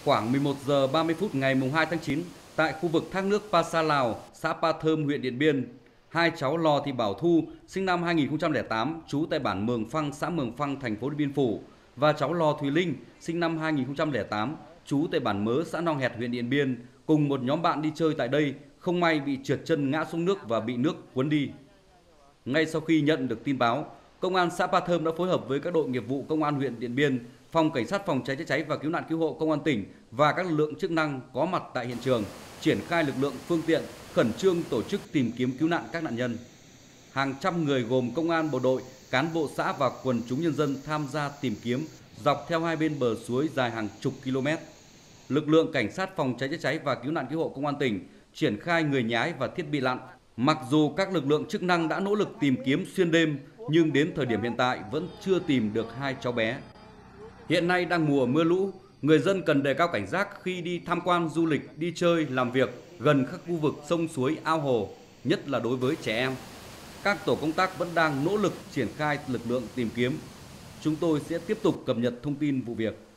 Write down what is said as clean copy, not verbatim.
Khoảng 11 giờ 30 phút ngày 2 tháng 9, tại khu vực thác nước Pa Sa Lào, xã Pa Thơm, huyện Điện Biên, hai cháu Lò Thị Bảo Thu, sinh năm 2008, trú tại bản Mường Phăng, xã Mường Phăng, thành phố Điện Biên Phủ, và cháu Lò Thùy Linh, sinh năm 2008, trú tại bản Mớ, xã Nong Hẹt, huyện Điện Biên, cùng một nhóm bạn đi chơi tại đây, không may bị trượt chân ngã xuống nước và bị nước cuốn đi. Ngay sau khi nhận được tin báo, Công an xã Pa Thơm đã phối hợp với các đội nghiệp vụ Công an huyện Điện Biên, Phòng Cảnh sát phòng cháy chữa cháy và cứu nạn cứu hộ Công an tỉnh và các lực lượng chức năng có mặt tại hiện trường, triển khai lực lượng phương tiện, khẩn trương tổ chức tìm kiếm cứu nạn các nạn nhân. Hàng trăm người gồm công an, bộ đội, cán bộ xã và quần chúng nhân dân tham gia tìm kiếm dọc theo hai bên bờ suối dài hàng chục km. Lực lượng Cảnh sát phòng cháy chữa cháy và cứu nạn cứu hộ Công an tỉnh triển khai người nhái và thiết bị lặn. Mặc dù các lực lượng chức năng đã nỗ lực tìm kiếm xuyên đêm, nhưng đến thời điểm hiện tại vẫn chưa tìm được hai cháu bé. Hiện nay đang mùa mưa lũ, người dân cần đề cao cảnh giác khi đi tham quan du lịch, đi chơi, làm việc gần các khu vực sông suối, ao hồ, nhất là đối với trẻ em. Các tổ công tác vẫn đang nỗ lực triển khai lực lượng tìm kiếm. Chúng tôi sẽ tiếp tục cập nhật thông tin vụ việc.